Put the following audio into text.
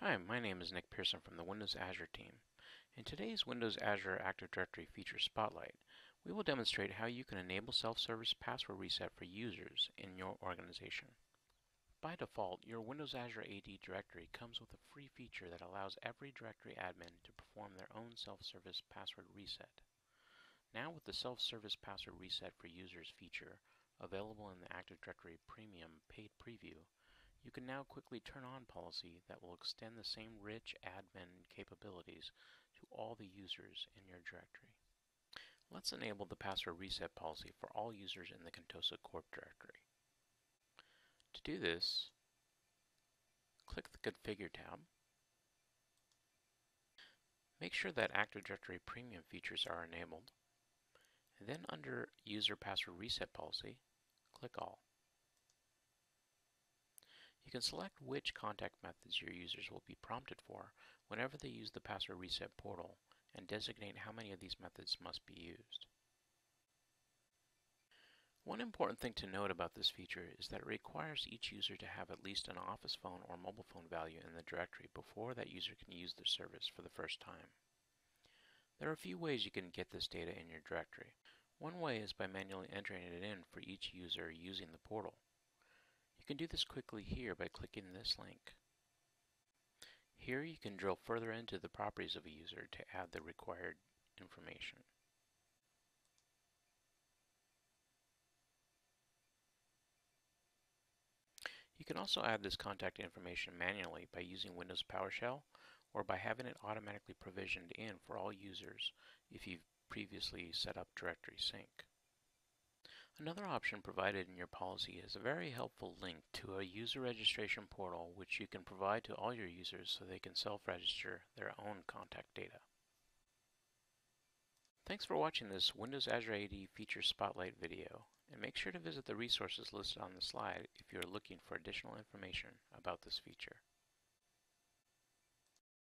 Hi, my name is Nick Pearson from the Windows Azure team. In today's Windows Azure Active Directory Feature Spotlight, we will demonstrate how you can enable self-service password reset for users in your organization. By default, your Windows Azure AD directory comes with a free feature that allows every directory admin to perform their own self-service password reset. Now with the self-service password reset for users feature available in the Active Directory Premium paid preview, you can now quickly turn on policy that will extend the same rich admin capabilities to all the users in your directory. Let's enable the password reset policy for all users in the Contosa Corp directory. To do this, click the Configure tab. Make sure that Active Directory Premium features are enabled. And then under User Password Reset Policy, click All. You can select which contact methods your users will be prompted for whenever they use the password reset portal and designate how many of these methods must be used. One important thing to note about this feature is that it requires each user to have at least an office phone or mobile phone value in the directory before that user can use the service for the first time. There are a few ways you can get this data in your directory. One way is by manually entering it in for each user using the portal. You can do this quickly here by clicking this link. Here you can drill further into the properties of a user to add the required information. You can also add this contact information manually by using Windows PowerShell or by having it automatically provisioned in for all users if you've previously set up directory sync. Another option provided in your policy is a very helpful link to a user registration portal which you can provide to all your users so they can self-register their own contact data. Thanks for watching this Windows Azure AD Feature Spotlight video, and make sure to visit the resources listed on the slide if you are looking for additional information about this feature.